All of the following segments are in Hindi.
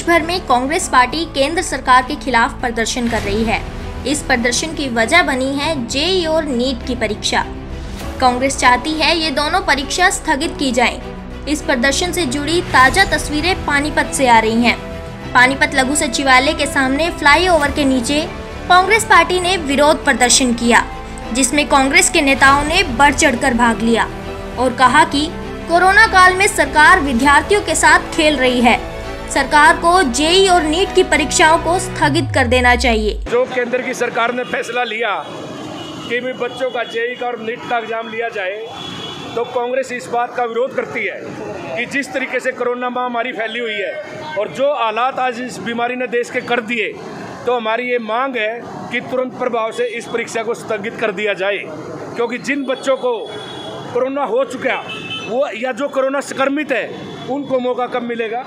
देश भर में कांग्रेस पार्टी केंद्र सरकार के खिलाफ प्रदर्शन कर रही है। इस प्रदर्शन की वजह बनी है जेईई और नीट की परीक्षा। कांग्रेस चाहती है ये दोनों परीक्षा स्थगित की जाएं। इस प्रदर्शन से जुड़ी ताजा तस्वीरें पानीपत से आ रही हैं। पानीपत लघु सचिवालय के सामने फ्लाईओवर के नीचे कांग्रेस पार्टी ने विरोध प्रदर्शन किया, जिसमें कांग्रेस के नेताओं ने बढ़ चढ़कर भाग लिया और कहा कि कोरोना काल में सरकार विद्यार्थियों के साथ खेल रही है। सरकार को जेईई और नीट की परीक्षाओं को स्थगित कर देना चाहिए। जो केंद्र की सरकार ने फैसला लिया कि भी बच्चों का जेईई का और नीट का एग्जाम लिया जाए, तो कांग्रेस इस बात का विरोध करती है कि जिस तरीके से कोरोना महामारी फैली हुई है और जो हालात आज इस बीमारी ने देश के कर दिए, तो हमारी ये मांग है कि तुरंत प्रभाव से इस परीक्षा को स्थगित कर दिया जाए। क्योंकि जिन बच्चों को कोरोना हो चुका वो या जो कोरोना संक्रमित है, उनको मौका कब मिलेगा?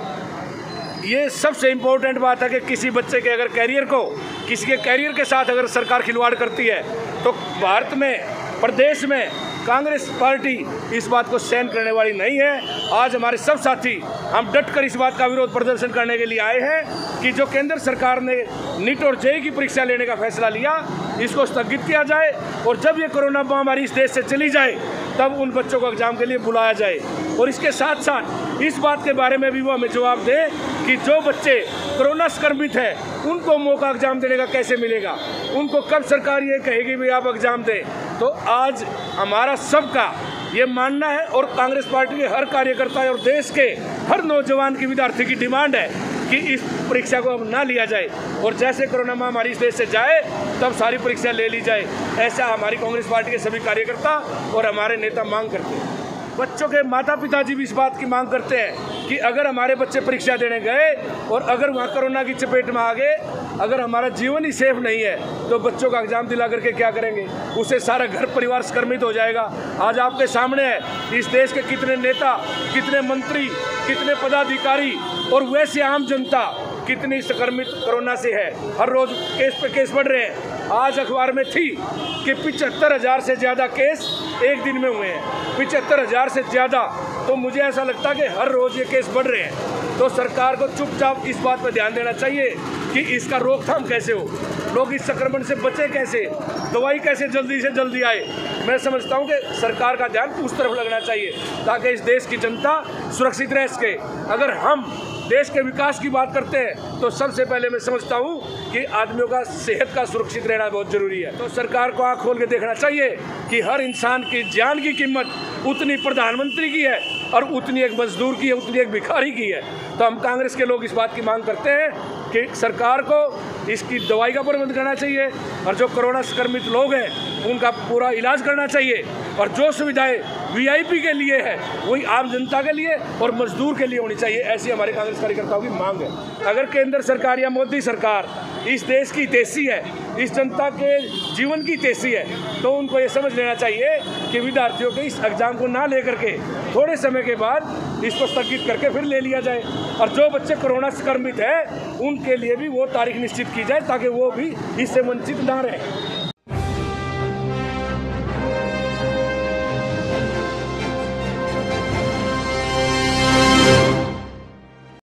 ये सबसे इम्पोर्टेंट बात है कि किसी बच्चे के अगर कैरियर को, किसी के कैरियर के साथ अगर सरकार खिलवाड़ करती है, तो भारत में, प्रदेश में कांग्रेस पार्टी इस बात को सहन करने वाली नहीं है। आज हमारे सब साथी हम डटकर इस बात का विरोध प्रदर्शन करने के लिए आए हैं कि जो केंद्र सरकार ने नीट और जेईई की परीक्षा लेने का फैसला लिया, इसको स्थगित किया जाए और जब ये कोरोना महामारी इस देश से चली जाए, तब उन बच्चों को एग्जाम के लिए बुलाया जाए। और इसके साथ साथ इस बात के बारे में भी वो हमें जवाब दें कि जो बच्चे कोरोना संक्रमित हैं, उनको मौका एग्जाम देने का कैसे मिलेगा? उनको कब सरकार ये कहेगी भी आप एग्जाम दें? तो आज हमारा सबका ये मानना है और कांग्रेस पार्टी के हर कार्यकर्ता और देश के हर नौजवान की, विद्यार्थी की डिमांड है कि इस परीक्षा को अब ना लिया जाए और जैसे कोरोना महामारी इस देश से जाए, तब सारी परीक्षा ले ली जाए। ऐसा हमारी कांग्रेस पार्टी के सभी कार्यकर्ता और हमारे नेता मांग करते हैं। बच्चों के माता पिता जी भी इस बात की मांग करते हैं कि अगर हमारे बच्चे परीक्षा देने गए और अगर वहाँ कोरोना की चपेट में आ गए, अगर हमारा जीवन ही सेफ नहीं है, तो बच्चों का एग्जाम दिला करके क्या करेंगे? उससे सारा घर परिवार संक्रमित हो जाएगा। आज आपके सामने है इस देश के कितने नेता, कितने मंत्री, कितने पदाधिकारी और वैसे आम जनता कितनी संक्रमित कोरोना से है। हर रोज केस पे केस बढ़ रहे हैं। आज अखबार में थी कि 75,000 से ज़्यादा केस एक दिन में हुए हैं। 75,000 से ज़्यादा। तो मुझे ऐसा लगता है कि हर रोज़ ये केस बढ़ रहे हैं। तो सरकार को चुपचाप इस बात पर ध्यान देना चाहिए कि इसका रोकथाम कैसे हो, लोग इस संक्रमण से बचे कैसे, दवाई कैसे जल्दी से जल्दी आए। मैं समझता हूँ कि सरकार का ध्यान उस तरफ लगना चाहिए ताकि इस देश की जनता सुरक्षित रह सके। अगर हम देश के विकास की बात करते हैं, तो सबसे पहले मैं समझता हूँ कि आदमियों का सेहत का सुरक्षित रहना बहुत ज़रूरी है। तो सरकार को आँख खोल के देखना चाहिए कि हर इंसान की जान की कीमत उतनी प्रधानमंत्री की है और उतनी एक मजदूर की है, उतनी एक भिखारी की है। तो हम कांग्रेस के लोग इस बात की मांग करते हैं कि सरकार को इसकी दवाई का प्रबंध करना चाहिए और जो कोरोना संक्रमित लोग हैं उनका पूरा इलाज करना चाहिए और जो सुविधाएं वीआईपी के लिए है वही आम जनता के लिए और मजदूर के लिए होनी चाहिए। ऐसी हमारे कांग्रेस कार्यकर्ताओं की मांग है। अगर केंद्र सरकार या मोदी सरकार इस देश की हितैषी है, इस जनता के जीवन की हितैषी है, तो उनको ये समझ लेना चाहिए कि विद्यार्थियों के इस एग्जाम को ना लेकर के थोड़े समय के बाद इसको स्थगित करके फिर ले लिया जाए और जो बच्चे कोरोना संक्रमित है उनके लिए भी वो तारीख निश्चित की जाए ताकि वो भी इससे वंचित ना रहें।